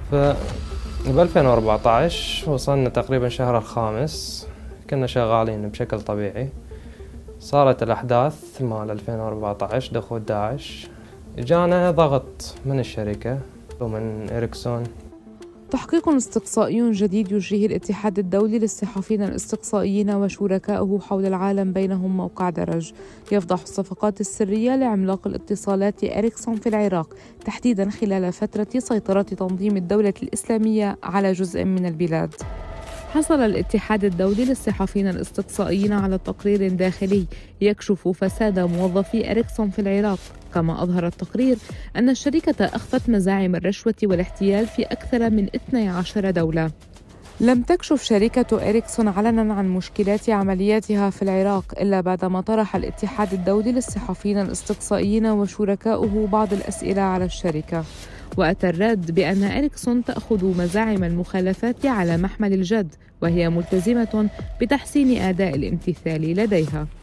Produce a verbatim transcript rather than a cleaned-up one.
ف ب ألفين وأربعة عشر وصلنا تقريبا شهر الخامس، كنا شغالين بشكل طبيعي. صارت الأحداث مال ألفين وأربعة عشر، دخول داعش، جانا ضغط من الشركة ومن إريكسون. تحقيق استقصائي جديد يجريه الاتحاد الدولي للصحفيين الاستقصائيين وشركائه حول العالم بينهم موقع درج، يفضح الصفقات السرية لعملاق الاتصالات إريكسون في العراق، تحديداً خلال فترة سيطرة تنظيم الدولة الإسلامية على جزء من البلاد. حصل الاتحاد الدولي للصحفيين الاستقصائيين على تقرير داخلي يكشف فساد موظفي إريكسون في العراق، كما أظهر التقرير أن الشركة أخفت مزاعم الرشوة والاحتيال في أكثر من اثنتي عشرة دولة. لم تكشف شركة إريكسون علناً عن مشكلات عملياتها في العراق إلا بعدما طرح الاتحاد الدولي للصحفيين الاستقصائيين وشركائه بعض الأسئلة على الشركة، وأتى الرد بأن إريكسون تأخذ مزاعم المخالفات على محمل الجد، وهي ملتزمة بتحسين أداء الامتثال لديها.